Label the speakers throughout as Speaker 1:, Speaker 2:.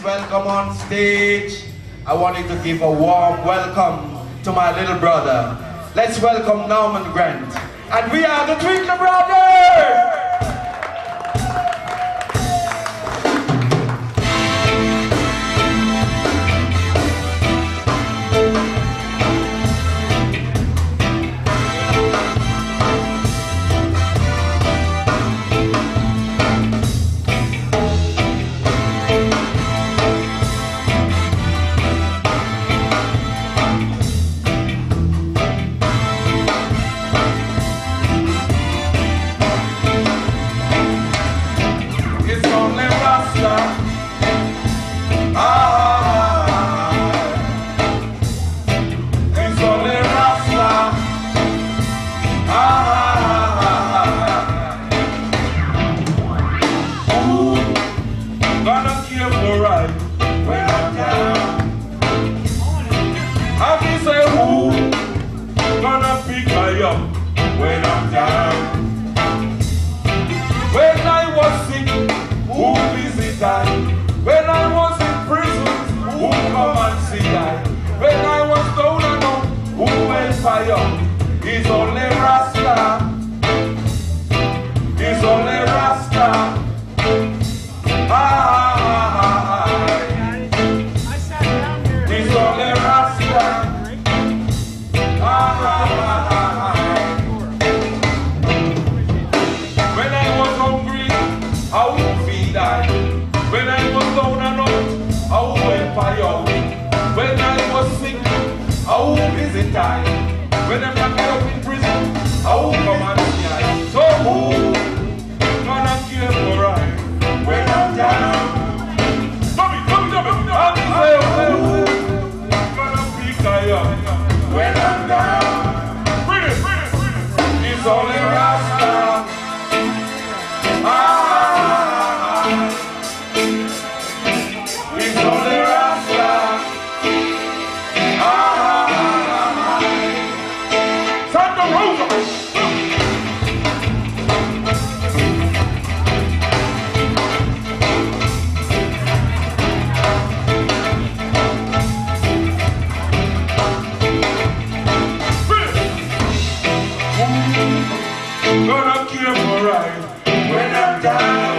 Speaker 1: welcome on stage. I wanted to give a warm welcome to my little brother. Let's welcome Norman Grant. And we are the Twinkle Brothers!
Speaker 2: When I was in prison, who come and see I? When I was down and out, who went fire? It's only Rasta. It's only Rasta. It's only Rasta. When I was hungry, I would feed I. When I was down and out, I would wait for you. When I was sick, I would visit I. When I'm locked up in prison, I would come and see I. So who gonna care for I? When I'm down, I'm gonna pick I up. When I'm down, it's only Rasta. Santa Rosa! Gonna kill for right when I'm down.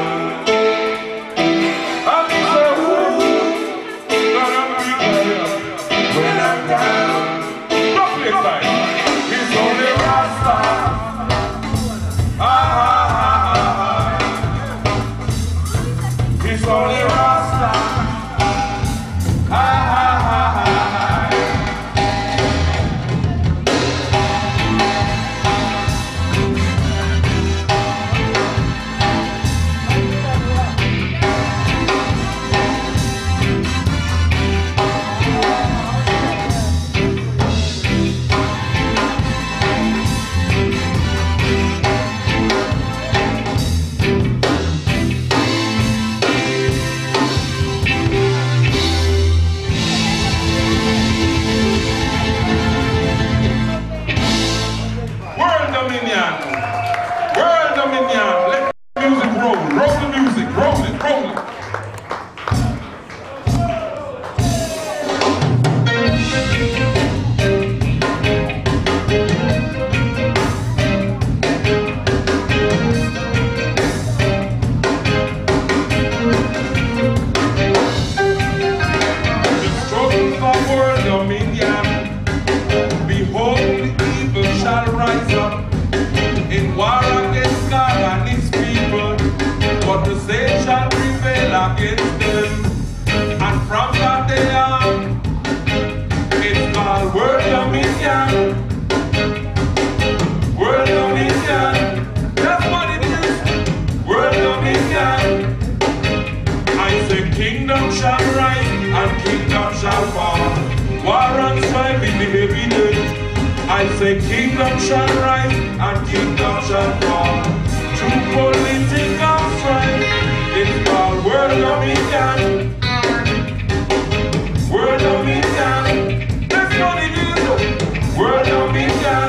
Speaker 2: I'm so gonna be there when I'm down. Don't play like it's only Rasta. It's only Rasta. World Dominion, let the music roll. Roll the music, roll it, roll it. The struggle for world dominion, behold the evil shall rise up. In war against God and his people, but the same shall prevail against them. And from that day on, it's called world dominion. World dominion, that's what it is. World dominion. I say kingdom shall rise and kingdom shall fall. War and strife in the heavy day. I say kingdom shall rise and kingdom shall fall. True political strife, it's called world dominion. World dominion, that's what it is. World dominion.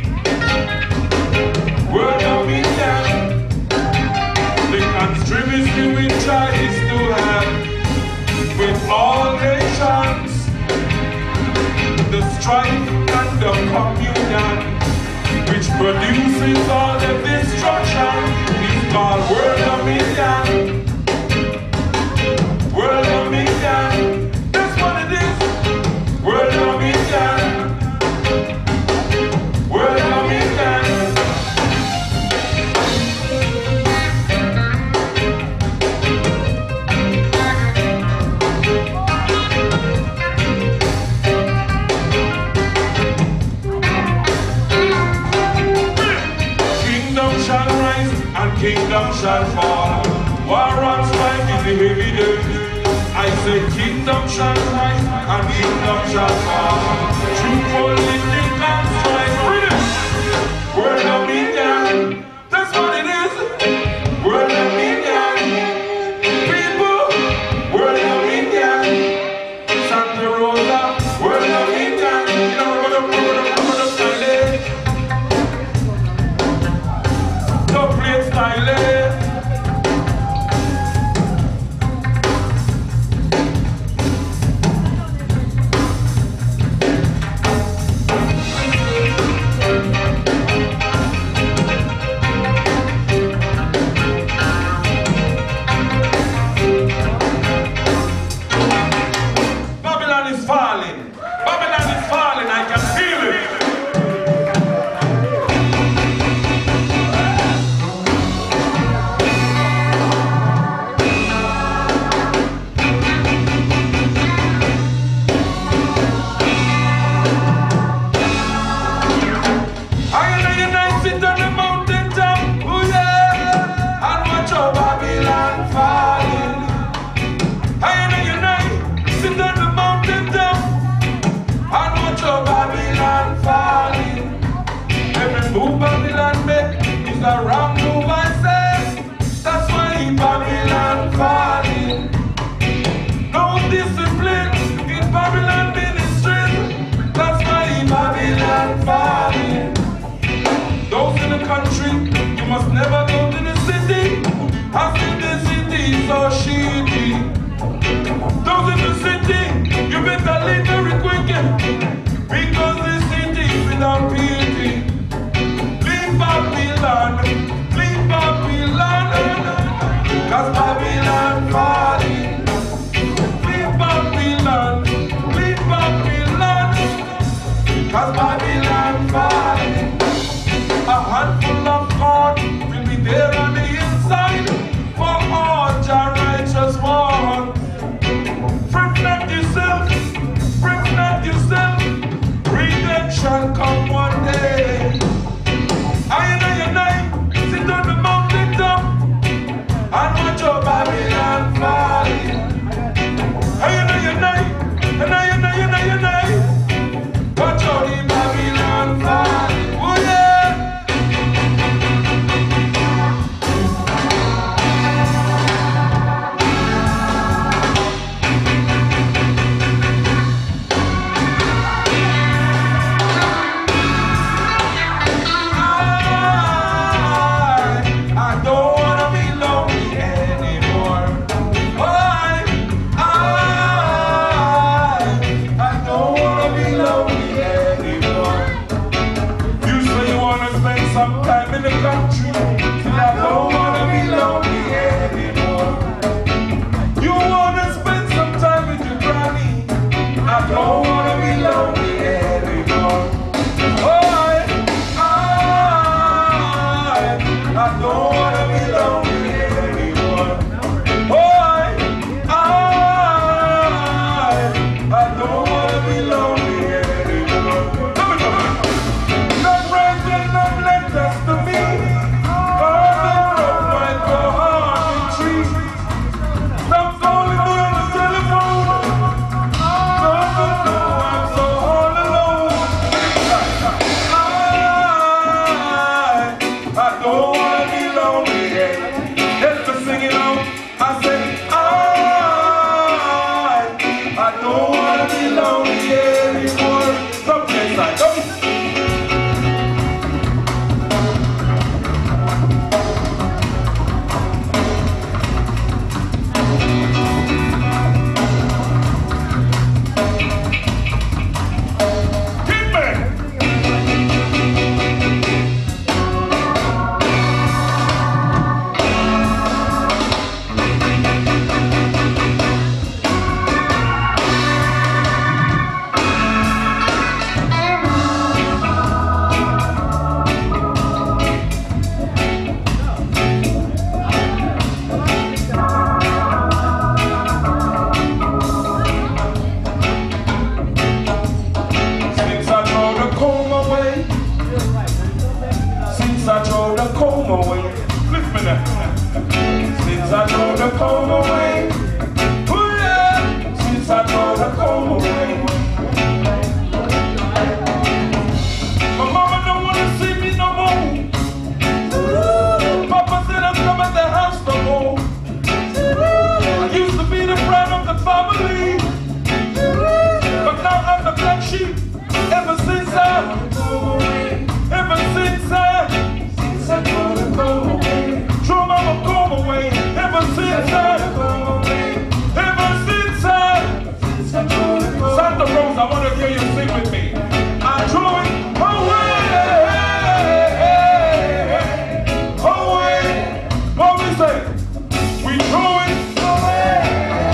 Speaker 2: World dominion. The conspiracy we try is to have. When strife and the communion, which produces all the destruction, is called world dominion. World dominion, that's what it is. World dominion. World dominion. Kingdom shall rise and kingdom shall fall. War and strife in the heavy days. I say kingdom shall rise and kingdom shall fall. True politics and strife. World dominion, that's what it is. World dominion. People, world dominion. Santa Rosa, world dominion. You know, we're gonna style. Don't play style. come away. Oh yeah, since I gonna come away. My mama don't wanna see me no more. Papa said I'm coming at the house no more. I used to be the pride of the family, but now I'm the black sheep. Ever since I come away, true mama come away. Ever since Santa Rosa, I want to hear you sing with me. I threw it away. What we say? We threw it away.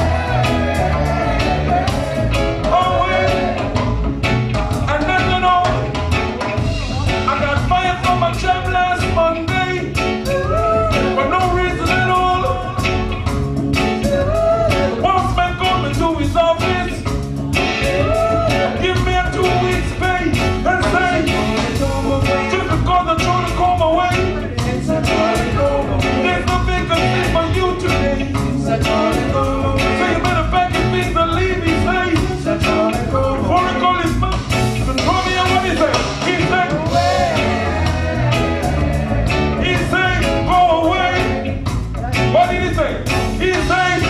Speaker 2: And then you know, I got fired from my job last Monday for no reason at all. Boss man called me to his office, give me a 2 weeks pay, and say, just because I'm trying to come away, there's no vacancy for you today. So you better pack your things and leave, he say. Before I call his mom, control me on what he say. He say, go away. What did he say? He say,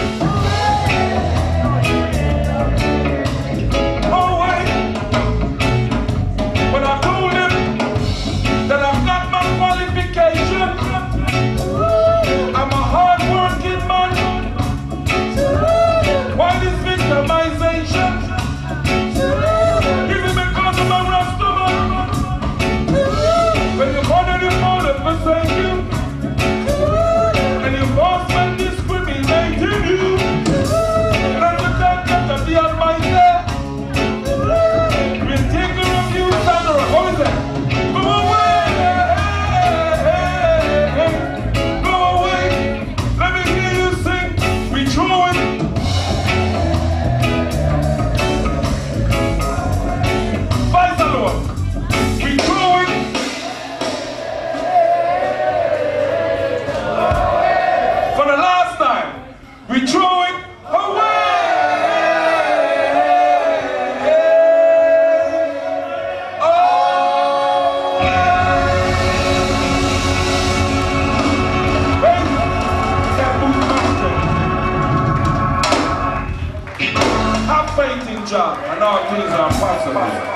Speaker 2: go away. But I told him that I've got my qualification. I'm a hard-working man. Why this victimization? Is it because I'm a Rastaman? When you corner your father forsake you, and your boss man discriminating you, and at the time that the Almighty will take care of you, Santa Rosa. What is that? Go away! Go away! Let me hear you sing. We throw it. Vice Lord. We throw it. For the last time, we throw it away. Have faith in God, and all things are possible.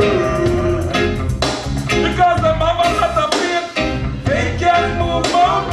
Speaker 2: Because the mama not a faith, they can't move mountains.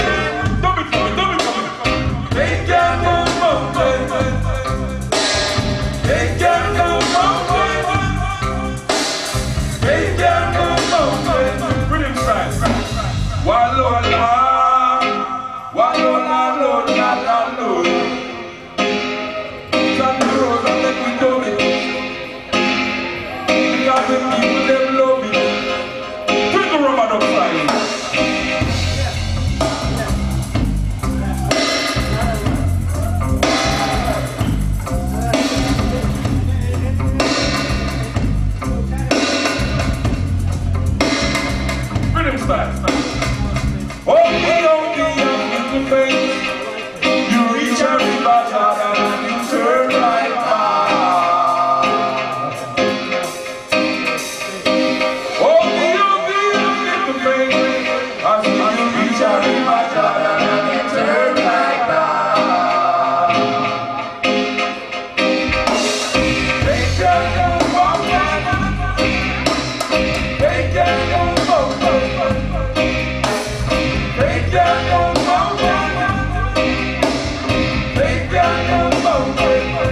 Speaker 2: can move mountains. They can move mountains.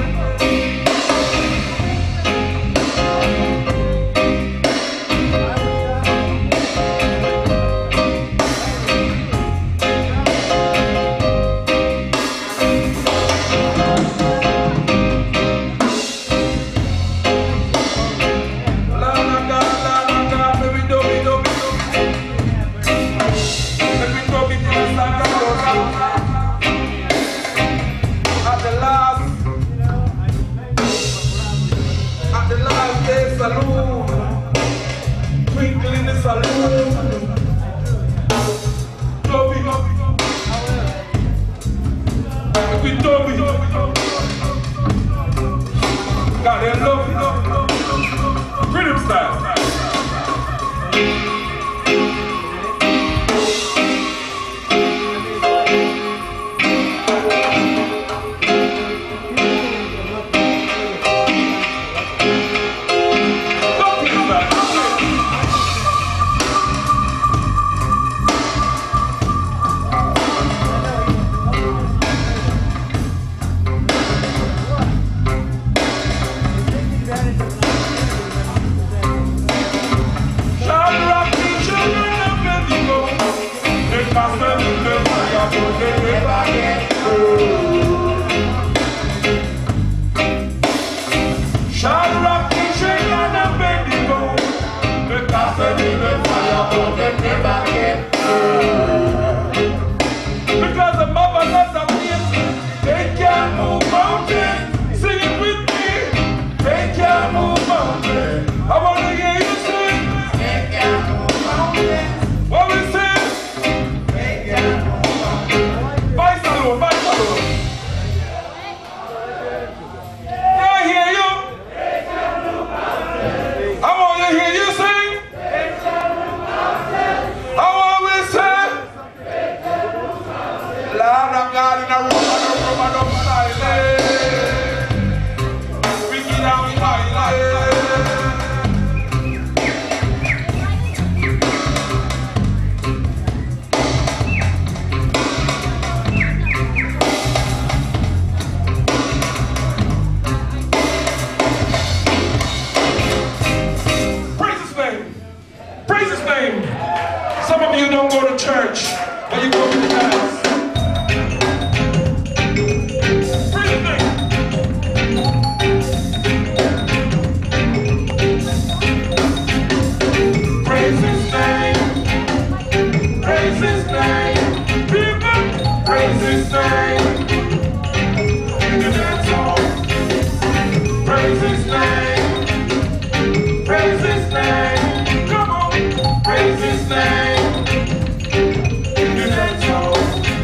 Speaker 2: At the Last Day Saloon, Twinkle in the Saloon, Toby, with Toby, got them love, freedom style. Because the mama loves the kids, they can move mountains. Sing it with me. They can move mountains. I want to hear you sing. They can move mountains. What we sing? They can move mountains. Vice Saloon, Vice Saloon. I hear you. They can move mountains. I want to hear you sing. They can move mountains. I want to say. Lord of God in a room and upside. Wicked and we highlight. Praise His name. Praise His name. Some of you don't go to church, but you go to the dance. Praise His name. Praise His name. People, praise His name. In the dance hall. Praise His name. Praise His name. Come on. Praise His name. In the dance hall.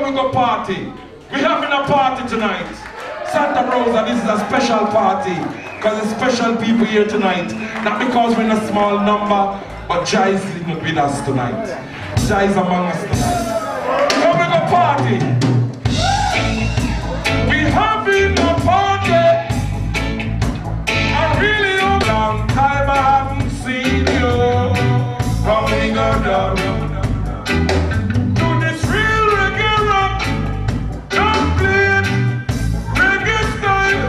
Speaker 2: we go party. We're having a party tonight. Santa Rosa, this is a special party. Because there's special people here tonight. Not because we're in a small number, but Jah is with us tonight. Jah is among us tonight. Come we go party. We having a party. I really long time I haven't seen you. Come we go down. To this real reggae rock. Don't play it. Reggae style.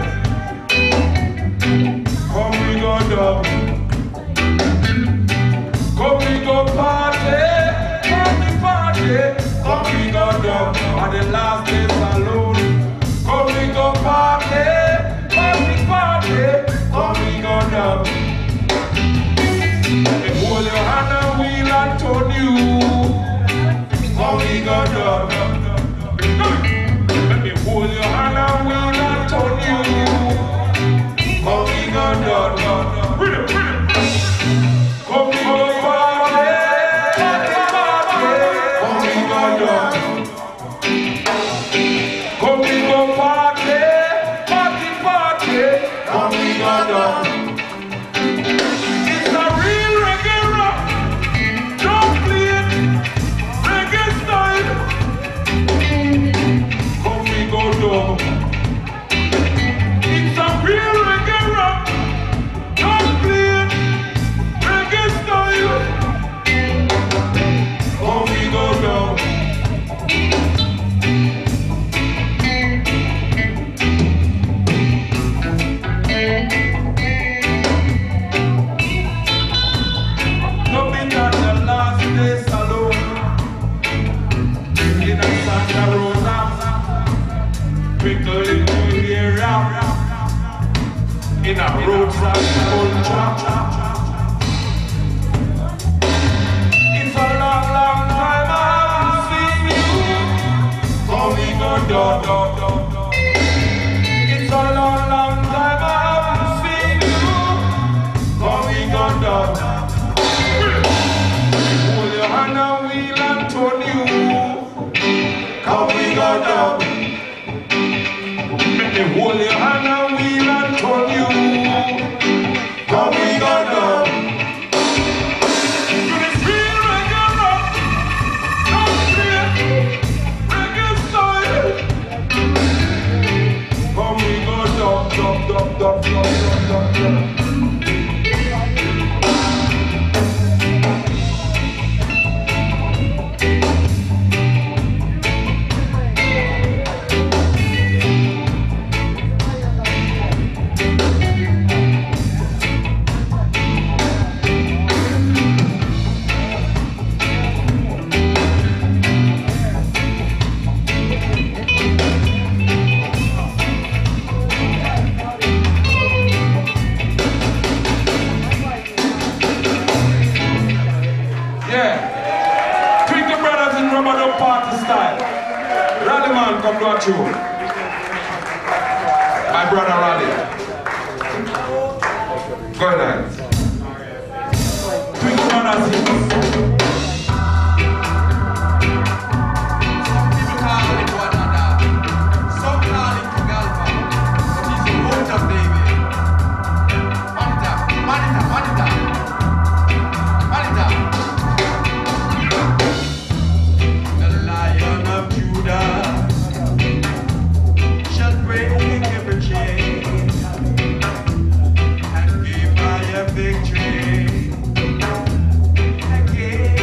Speaker 2: Come we go down. Come we go party. Come we go down at the Last Day Saloon. Come we go party, party, party. Come we go down. Let me hold your hand and wheel and turn you. Come we go down. Let me hold your hand and wheel and turn you. Come we go down. Rhythm, rhythm. Come we go party. Come we go party, party, party. Come we go down. It's a real reggae rock. Don't play it. Reggae style. Come we go down. It's a real reggae rock. Don't play it. Reggae style. Come we go down. Last Day Saloon in Santa Rosa, Twinkle area in a roadside culture. It's a long, long time I haven't seen you. Come we go down. It's a long, long time I haven't seen you. Come we go down. And a wheel and turn you. Come we go down. Make me hold your hand and wheel and turn you. Come we go down. To this real reggae rock. Don't play reggae style. Come we go down. Twinkle Brothers in rubber party style. Rally man, come to you. My brother Rally. Go ahead. Twinkle Brothers.
Speaker 1: People call it one another. Some call it Galva. But he's a motor baby. Manita. The Lion of Judah shall break every chain and give I a victory again.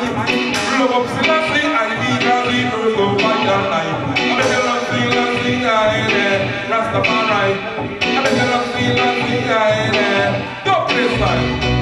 Speaker 2: Love up Selassie, I need a leader go fire night. I make a love Selassie, I Rastafari. I make a love Selassie, I don't play style.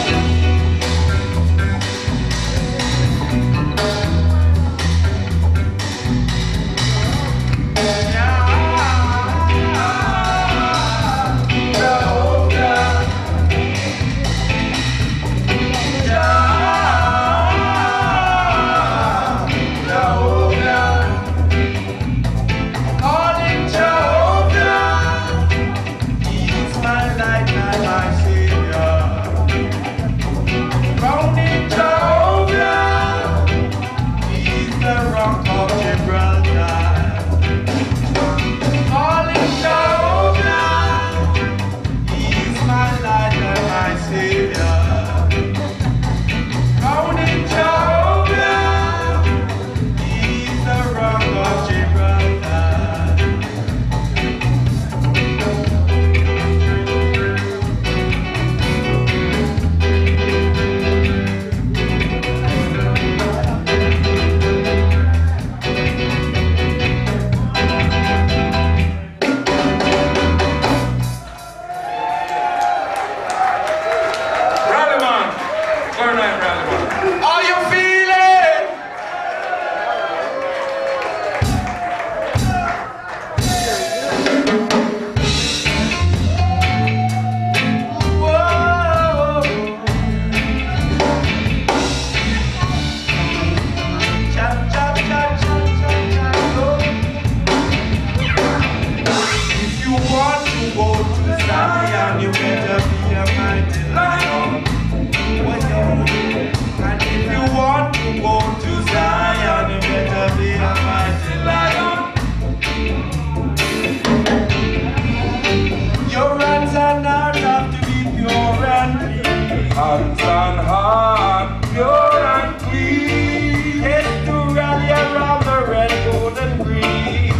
Speaker 2: Hands on heart, pure and clean. Head to rally around the red, gold and green.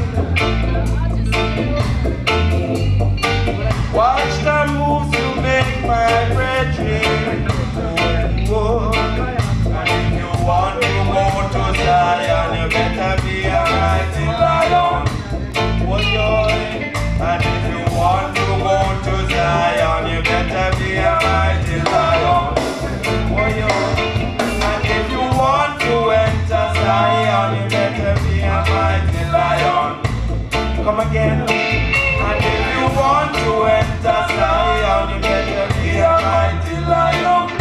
Speaker 2: Watch the moves you make, my brethren. Oh, and if you want to go to Zion, you better be a mighty lion. Oh, joy. And if you want to go to Zion, you better be a mighty lion. Oh, and if you want to enter Zion, you better be a mighty lion. Come again. And if you want to enter Zion, you better be a mighty lion.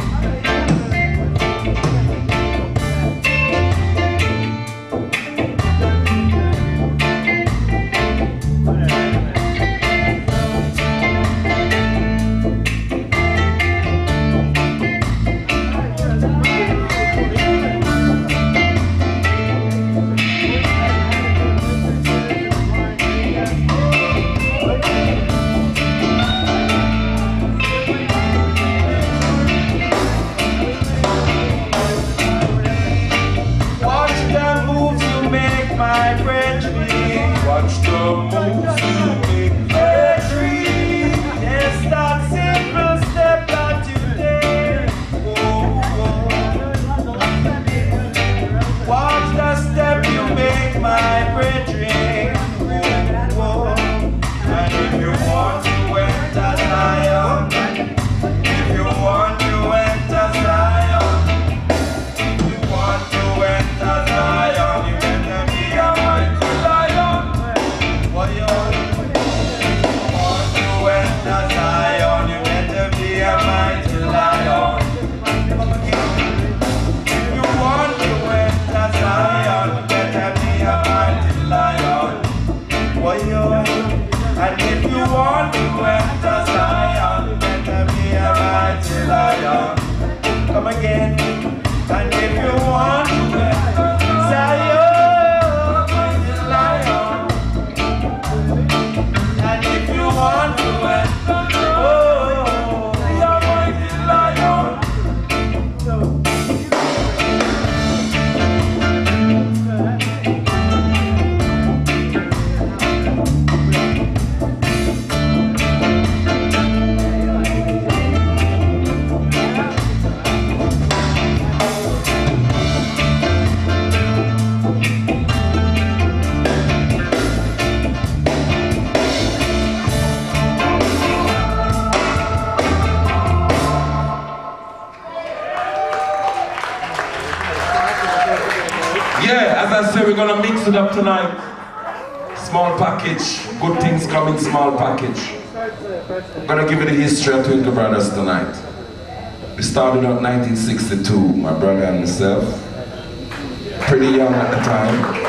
Speaker 2: Yeah, as I said, we're gonna mix it up tonight. Small package, good things coming, small package. I'm gonna give you the history of Twinkle Brothers tonight. We started out 1962, my brother and myself. Pretty young at the time.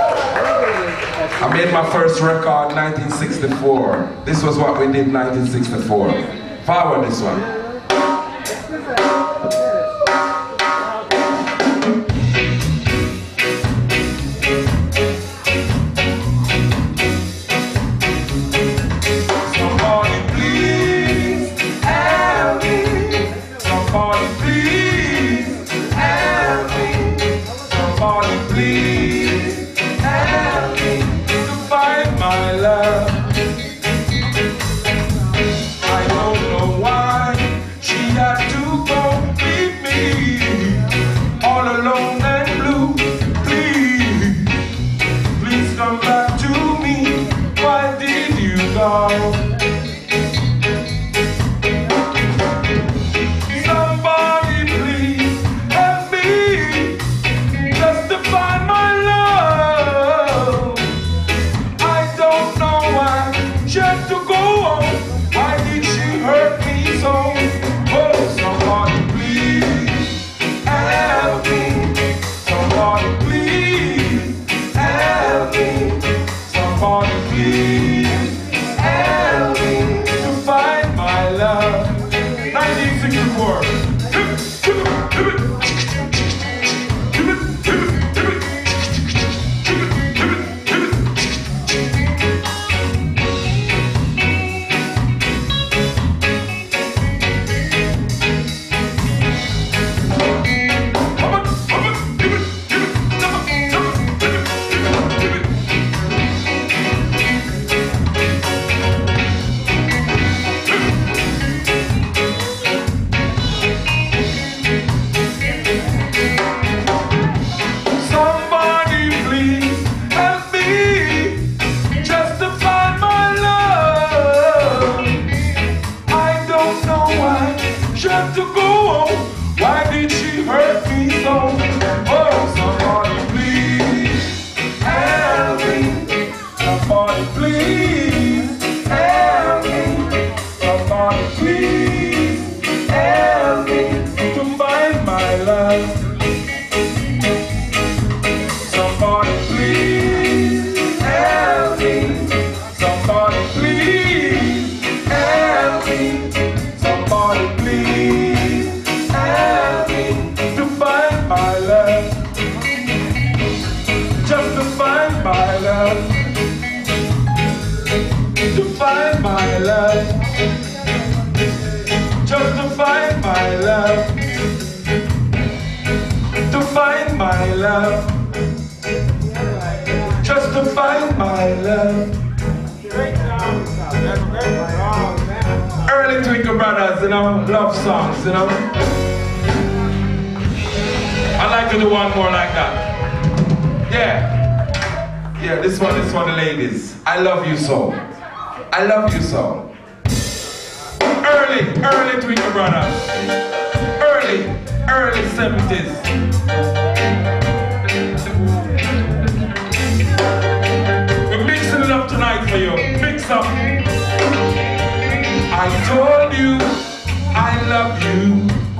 Speaker 2: I made my first record in 1964. This was what we did in 1964. Forward this one. Early Twinkle Brothers, you know, love songs, you know. I'd like to do one more like that. Yeah, this one is for the ladies. I love you so. I love you so. Early Twinkle Brothers. Early 70s. Tonight for you, mix up. I told you I love you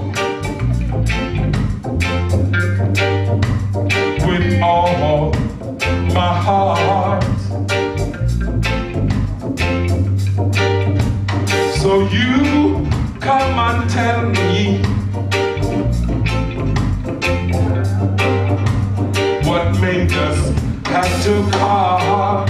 Speaker 2: with all my heart. So you come and tell me what made us have to part.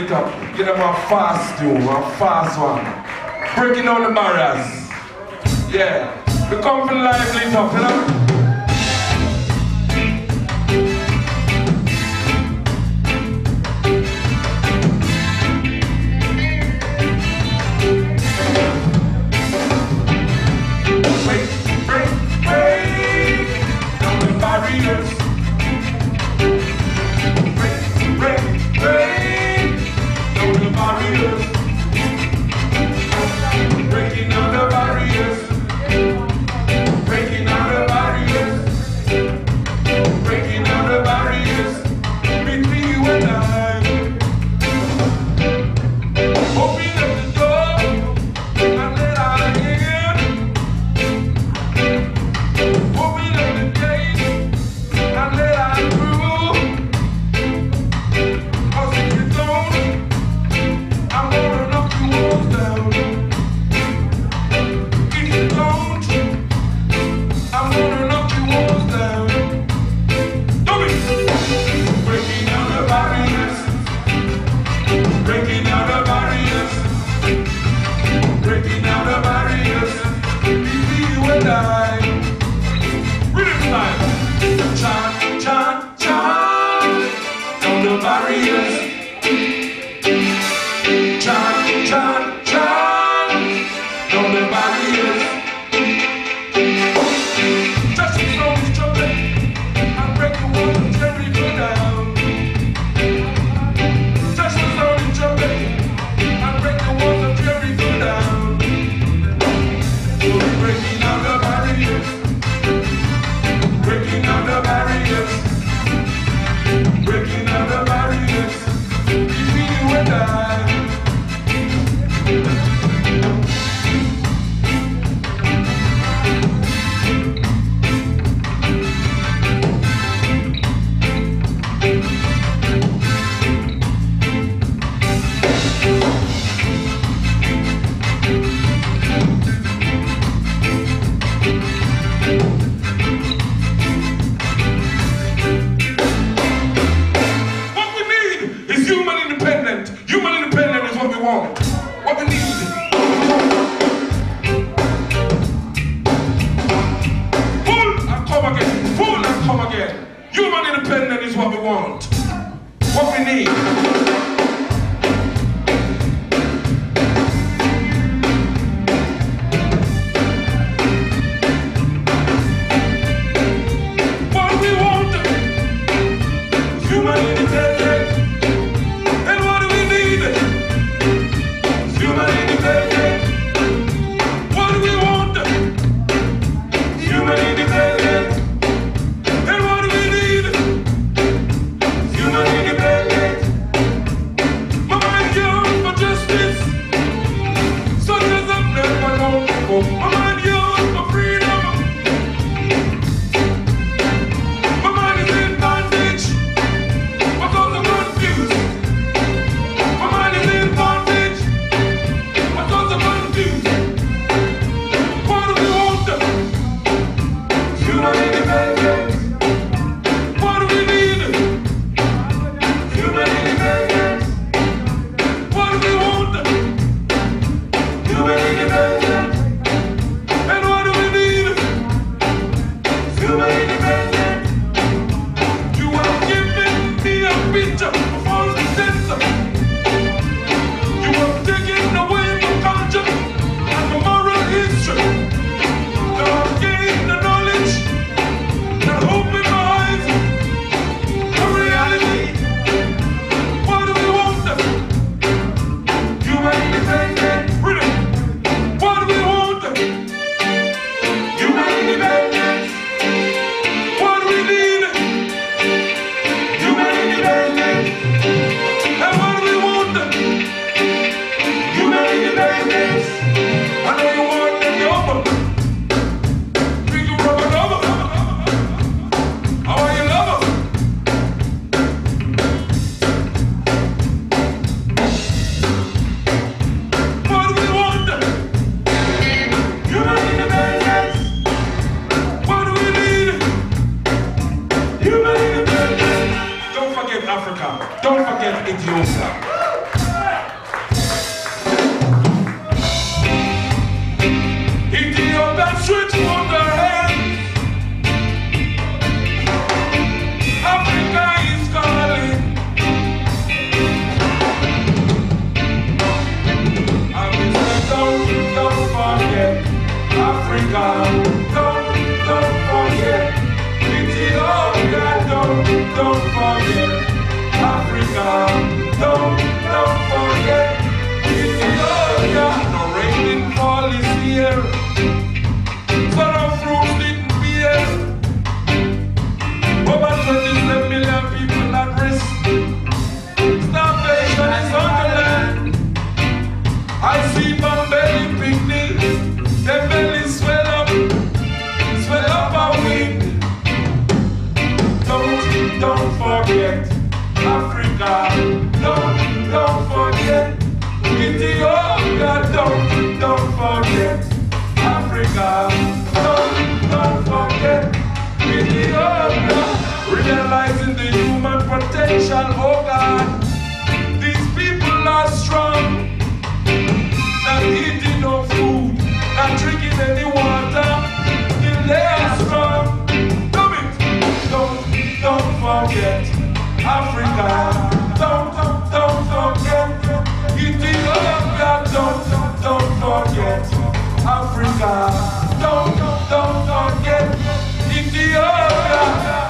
Speaker 2: it up. Get them a fast tune, a fast one. Breaking down the barriers. Yeah. We come from lively it up, you know? Africa. Don't forget Ethiopia. Africa, don't forget. Ethiopia, don't forget. Africa, don't forget. Ethiopia, realizing the human potential, oh God. These people are strong, not eating no food, not drinking any water, still they are strong. Don't forget Africa, don't forget Ethiopia, don't forget Africa, don't forget Ethiopia.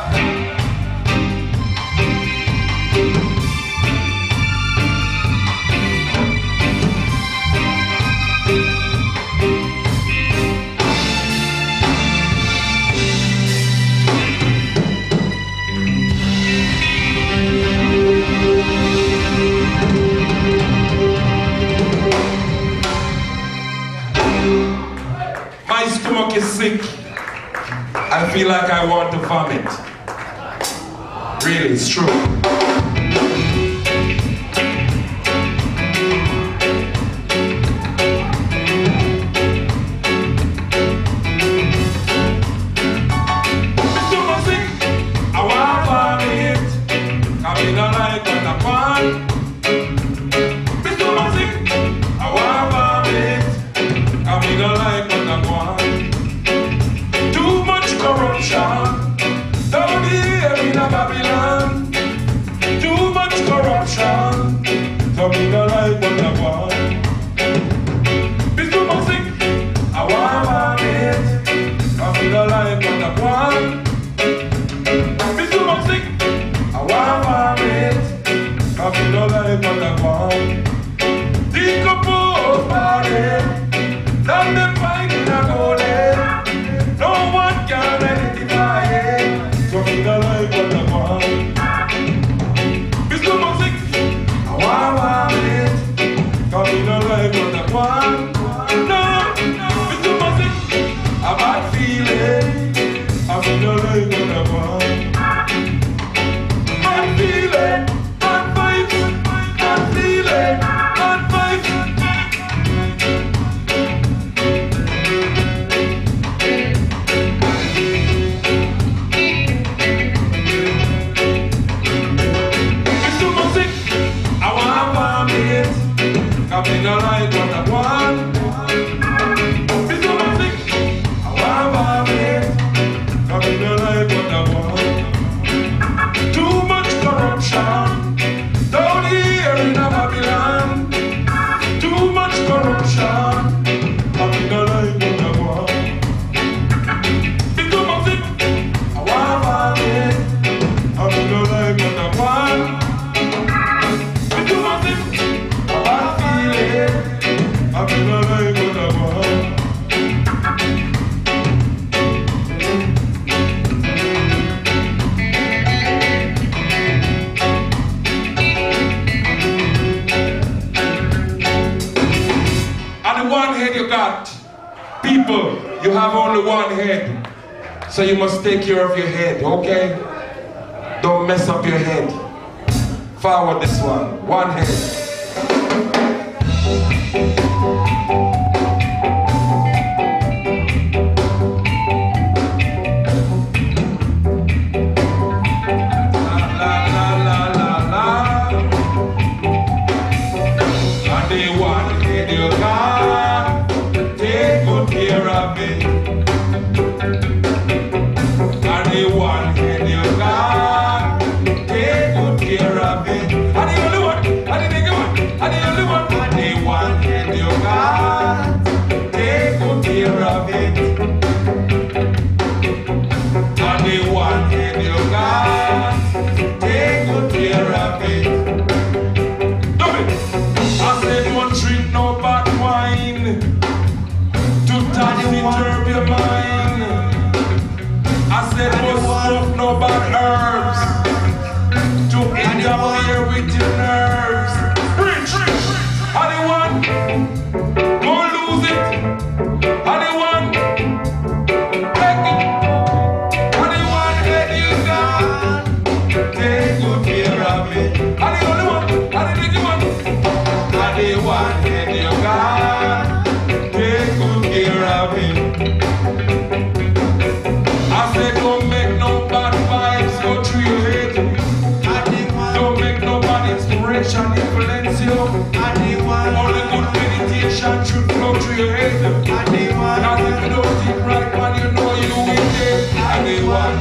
Speaker 2: My stomach is sick. I feel like I want to vomit. Really, it's true. My stomach sick. I want to vomit. I mean, I like what I want. My stomach sick. I want to vomit. I mean, I like what I want. Too much corruption down here in Babylon. Too much corruption. So me no like what I want. Be too much sick. I want it. I me no like what I want. Be too much sick. I want it. I me no like what I want. Decompose body. Down them fighting a golden. No one can identify it. So me no like what I want. Be too much sick. I want it. Cause me no like what I want. No, be too much sick. A bad feeling. I me no like what I want. Bad feeling. Bad vibes. Bad feeling. Bad vibes. I mean, I like what I want. Be too much sick. I want vomit. I mean, I like what I want. Too much corruption down here in Babylon. Too much corruption. I mean, I like what I want. Be too much sick. I want vomit. I mean, I like what I want. Be too much sick. I feel like what I want. On the one head you got people, you have only one head. So you must take care of your head, okay? Don't mess up your head. Forward this one head. No bad herbs to interfere with your nerves. Preach! Anyone? Don't lose it. Anyone? Take it. Anyone that you got? Take good care of it. Anyone?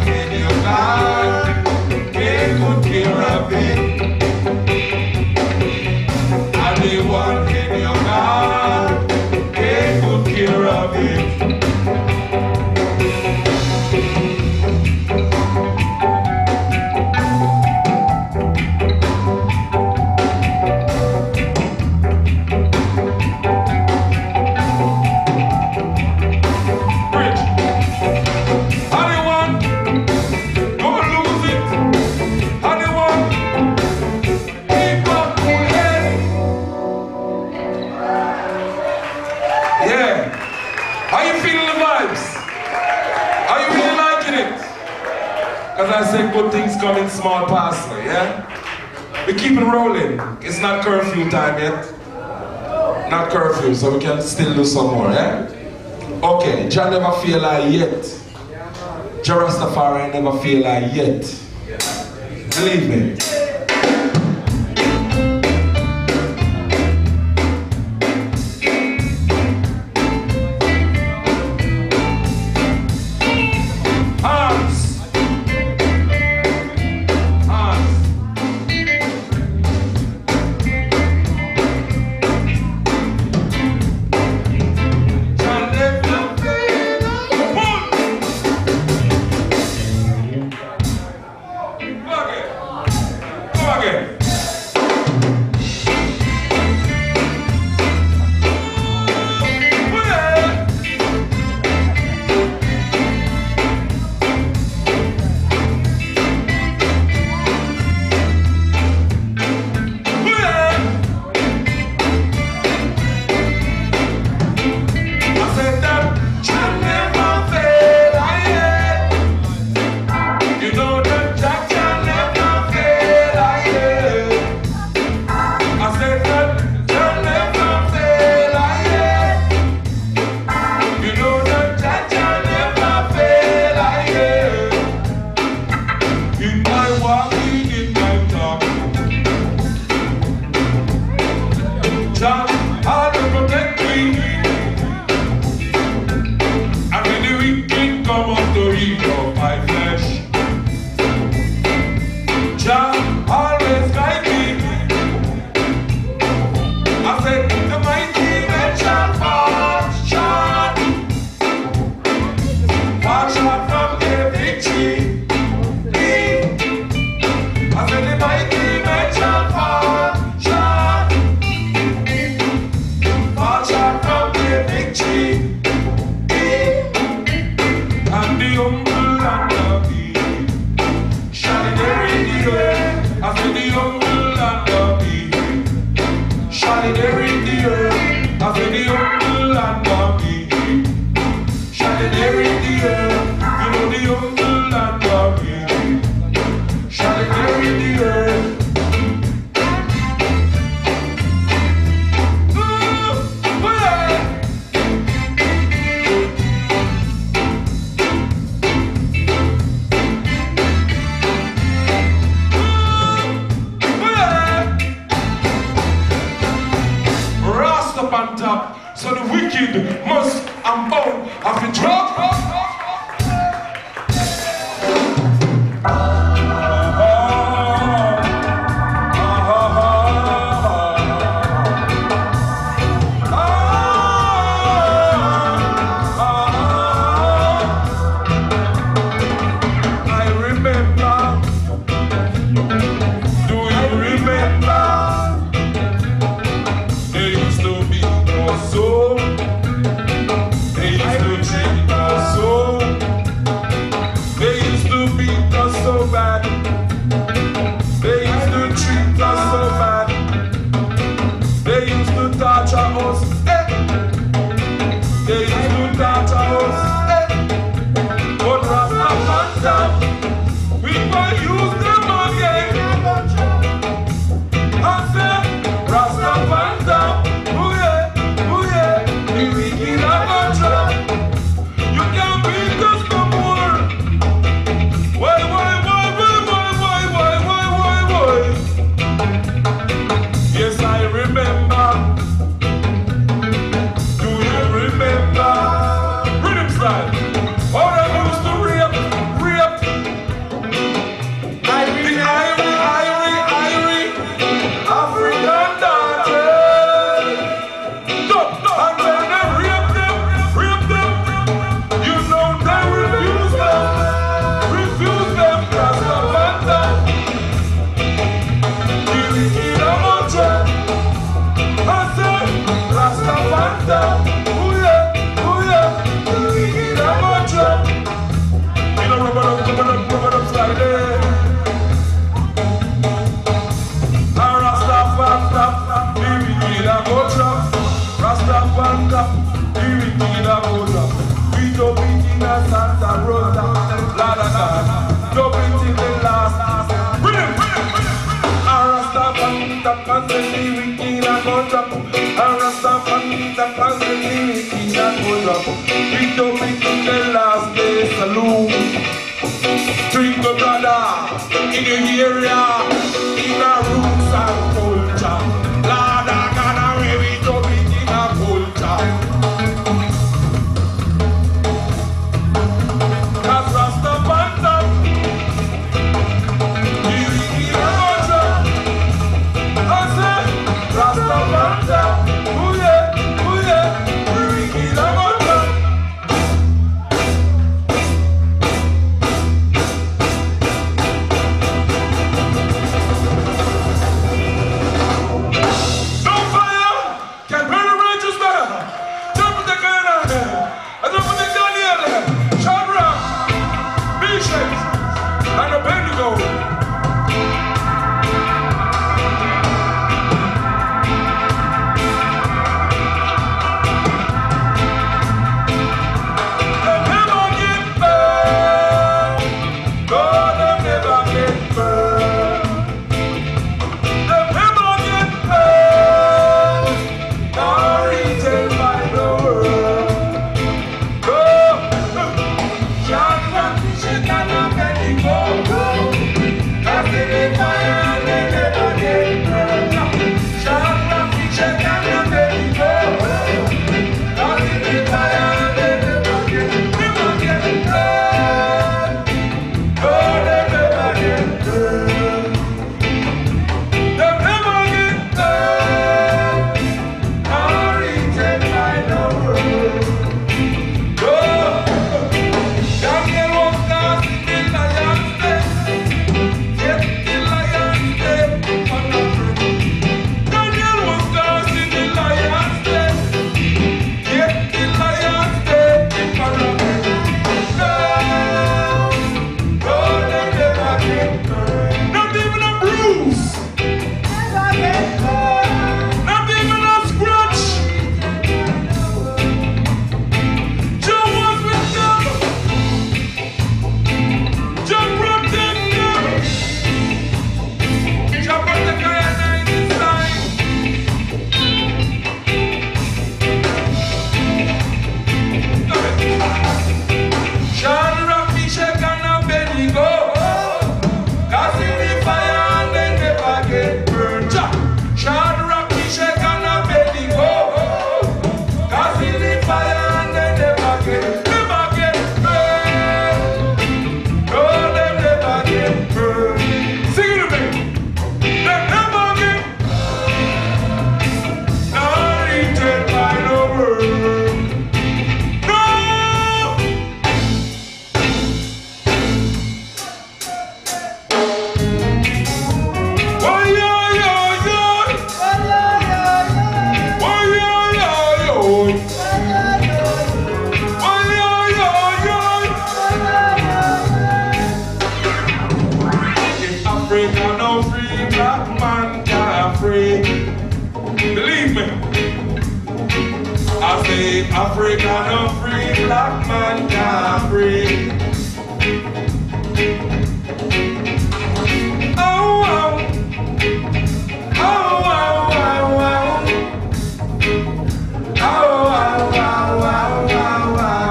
Speaker 2: in your God, take good care of it. And the one in your God, take good care of it. As I say, good things come in small parcels, yeah? We keep it rolling. It's not curfew time yet. Not curfew, so we can still do some more, yeah? Okay, Jah never feel like yet. Jah Rastafari never feel like yet. Believe me. in the area, in our roots and culture. Lord, I gotta wear it up in our culture. Cause Rasta Panther, we in our culture. I say, Rasta Panther, oh yeah, we in our culture.
Speaker 3: Africa no free, black man can't free. Oh, wow. Oh, wow, wow, wow. Oh, wow, wow, wow, wow, wow.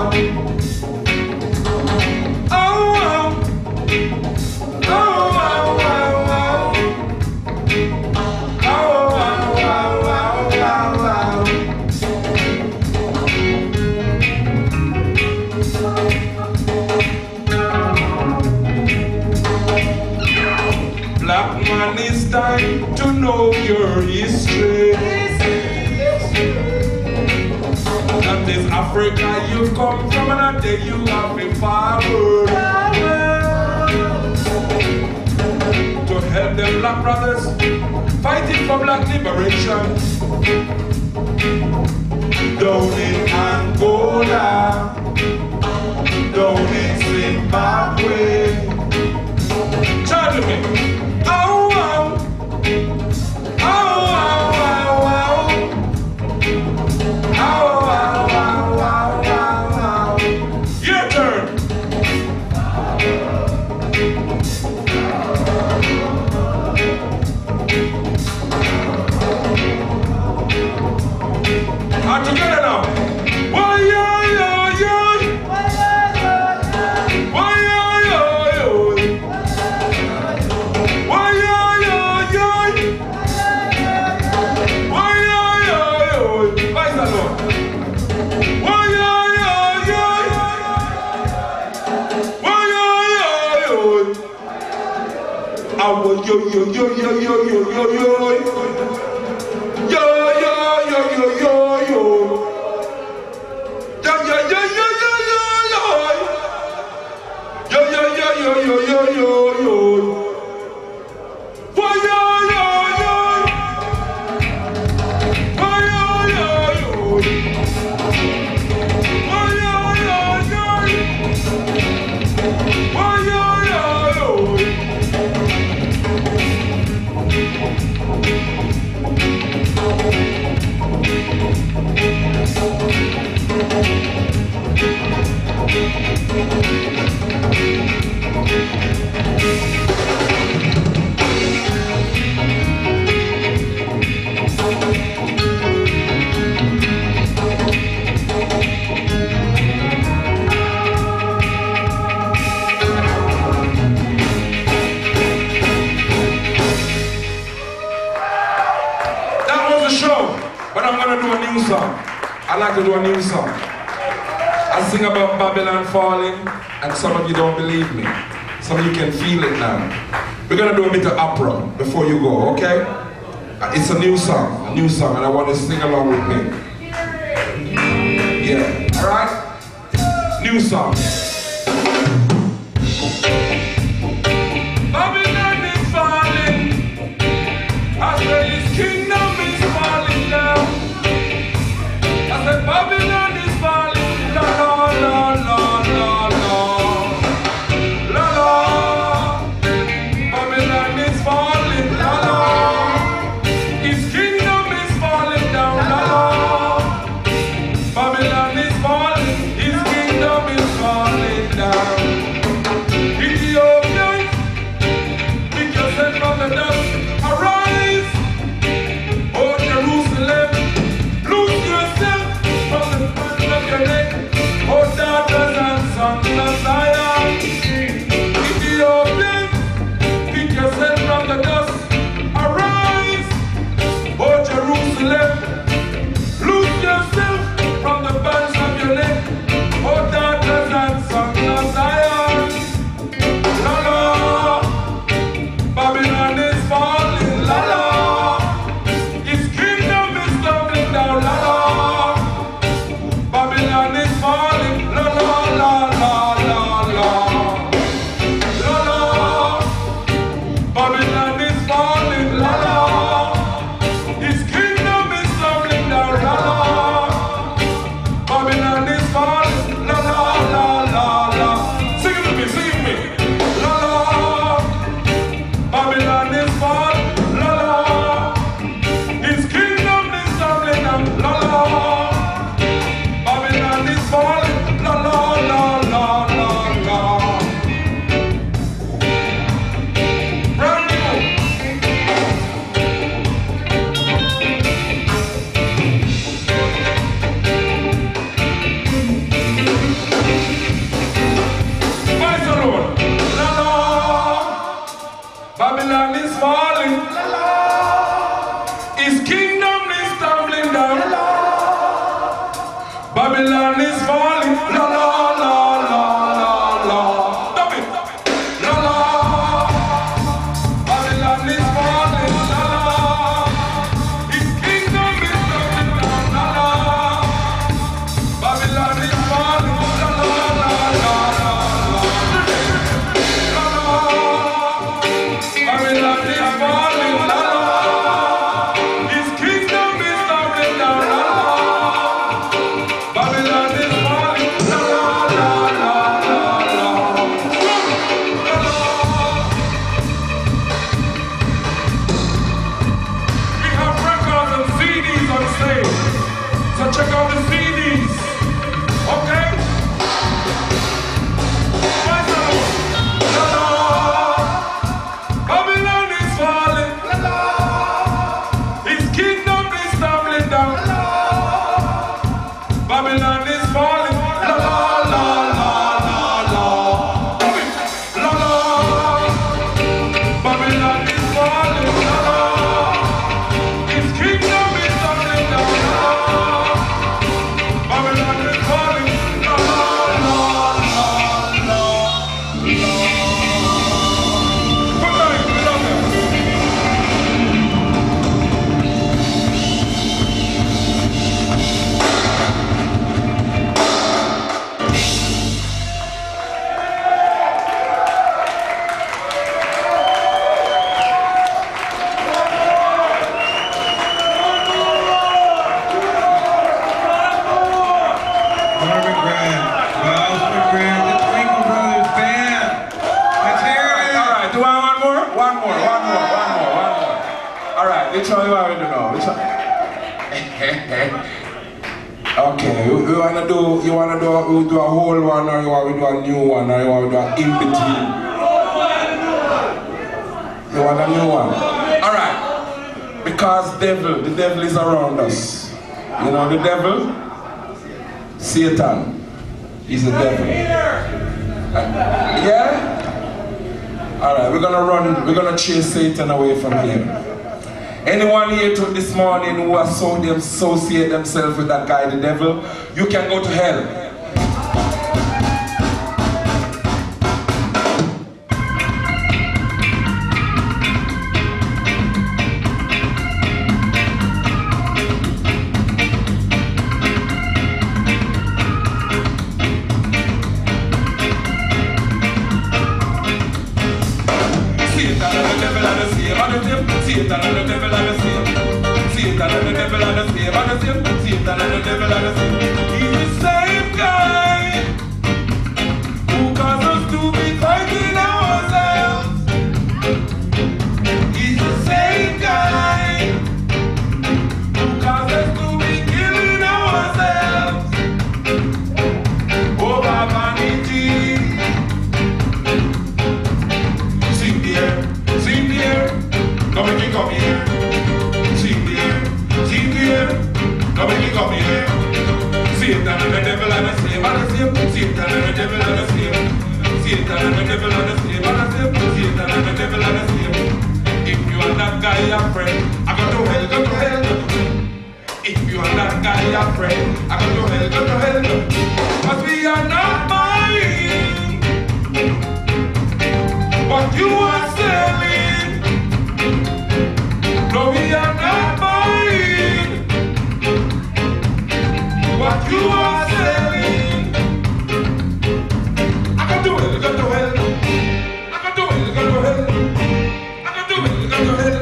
Speaker 3: Oh, wow. Oh, wow, wow, wow. Oh, wow, wow, wow, wow, wow. Black man, it's time to know your history. That is Africa you come from, and I tell you have been forward to help them black brothers fighting for black liberation. Down in Angola, down in Zimbabwe. Chant with me. Oh, wow. Oh, wow, wow, wow. Oh, wow, wow, wow, wow, wow. Your turn. All together now. Why, yo, yo, yo. Why, yo,
Speaker 2: Yo, yo, yo, yo, yo, yo, yo, yo, yo. Yo, yo, yo, yo, yo, yo. Yo, yo, yo, yo, yo, yo, yo. Yo, yo, yo, yo, yo, yo, yo, yo. Yo, yo, yo, yo. Yo, yo, yo, yo. Yo, yo, yo, yo. Yo, yo, yo, yo. That was the show, but I'm gonna do a new song. I like to do a new song. I sing about Babylon falling, and some of you don't believe me. Some of you can feel it now. We're gonna do a bit of opera before you go, okay? It's a new song, and I want you to sing along with me. Yeah, all right? New song. Babylon is falling. I say his kingdom is falling down. I said Babylon is falling. La la la la la la. La la. Babylon is falling. La la. His kingdom is falling down. La la. Babylon is falling. His kingdom is falling down. Ethiopians, pick yourself from the dust. Arise. Oh Jerusalem, loose yourself from the front of your neck. Oh daughters and sons of Zion. Ethiopians, pick yourself from the dust. Arise. Oh Jerusalem, loose yourself from the bands of your neck. Oh daughters and sons of Zion. La la. Babylon is falling. La la. His kingdom is tumbling down. La la. Babylon is falling. La la la la la la. La la. Babylon is falling. La la. His kingdom is tumbling down. La la. Babylon is falling. La la la la la. Sing it with me, sing it with me. La la. Babylon is falling. La la. His kingdom is tumbling down. La la. Babylon is falling. La la la la la la. Brand new. Last Day Saloon. La la. Babylon is falling. La la. His kingdom is tumbling down. La la. Babylon is falling. La la la la la la. Stop it. La la. Babylon is falling. La la. His kingdom is tumbling down. La la. Babylon is falling. La la la la la la. La la. Babylon is falling.
Speaker 3: Which one you want to do now? Which one? Okay, you wanna do a whole one, or you want to do a new one, or you want to do an in between? You want a new one? Alright. Because the devil is around us. You know the devil? Satan. He's the devil. Yeah? Alright, we're gonna chase Satan away from here. Anyone here this morning who associate themselves with that guy, the devil, you can go to hell.
Speaker 2: Satan and the devil are the same. Satan and the devil are the same. Satan and the devil are the same. He's the same guy who caused us to be fighting ourselves. He's the same guy who caused us to be killing ourselves over vanity. Sing there. Come make it come here. Sing there. Come make it come here. Satan and the devil are the same. Satan and the devil are the same. Satan and the devil are the same. Satan and the devil are the same. If you are that guy, your friend, I go to hell, go to hell. If you are that guy, your friend, I go to hell, go to hell. But we are not buying what you are selling. No, we are not buying what you are selling. I can do it, go to hell. I can do it, go to hell. I can do it, go to hell.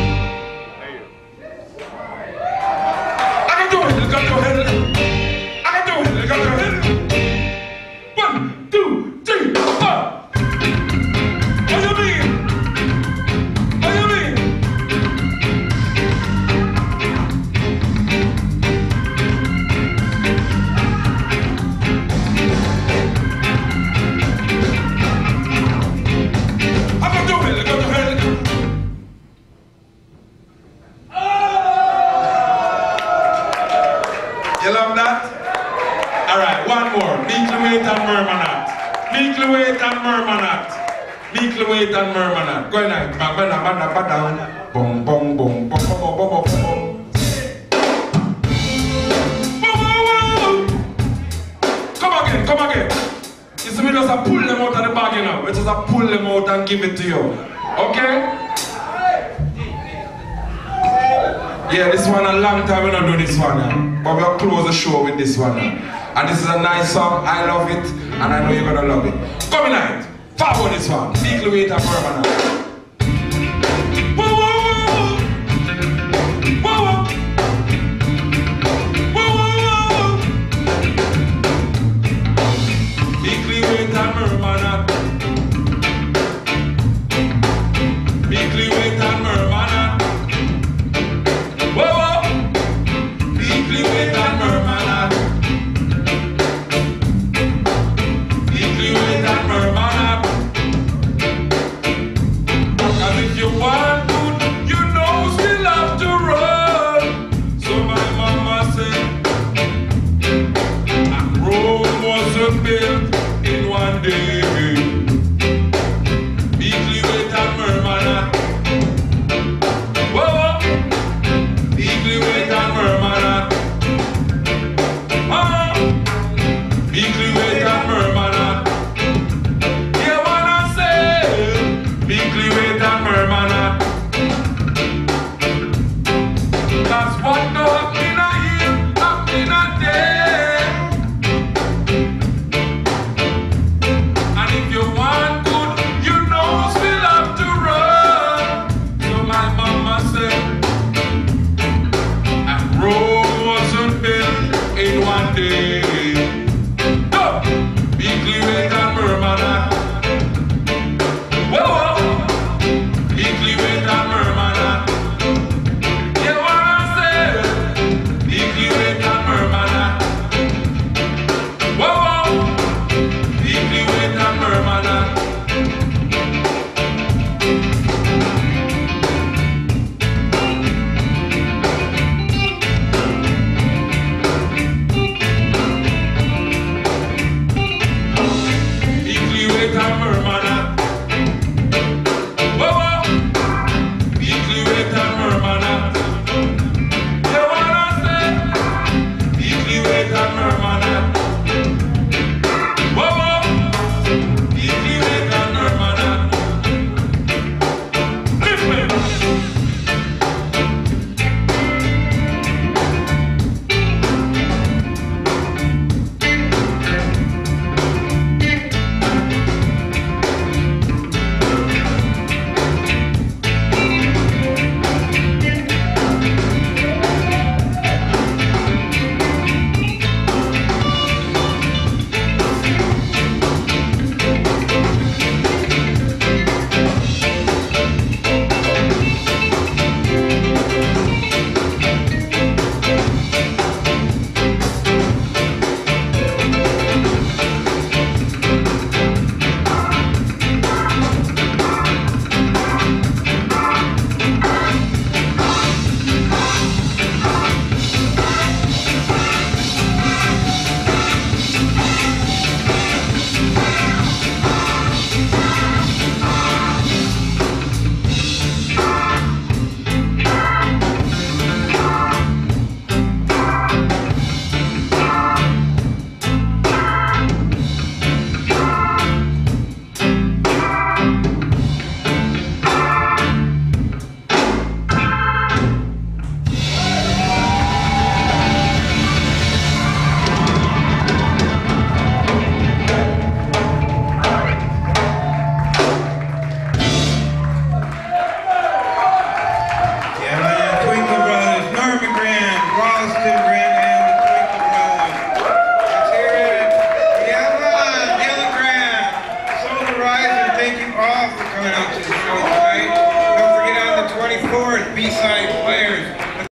Speaker 2: I can do it, go to hell. I can do it, go to hell. 1, 2, 3, 4. What do you mean? What do you mean? You love that? Alright, one more. Meekly wait and murmur not. Meekly wait and murmur not. Meekly wait and murmur not. Go ahead. Down. Boom, boom, boom, boom, boom, boom, boom, boom, boom. Come again. You see me just pull them out of the bag, you know. We just pull them out and give it to you. Okay? Yeah, this one a long time we don't do this one, but we'll close the show with this one. And this is a nice song, I love it, and I know you're gonna love it. Come night, forward this one, Meekly Wait and Murmur Not. Whoa, whoa, whoa, whoa, whoa, whoa, Meekly Wait and Murmur Not. Meekly Wait and Murmur Not. Whoa, whoa. Meekly wait and murmur not. Meekly wait and murmur not.
Speaker 4: coming out to the show tonight. Don't forget on the 24th, B-Side Players.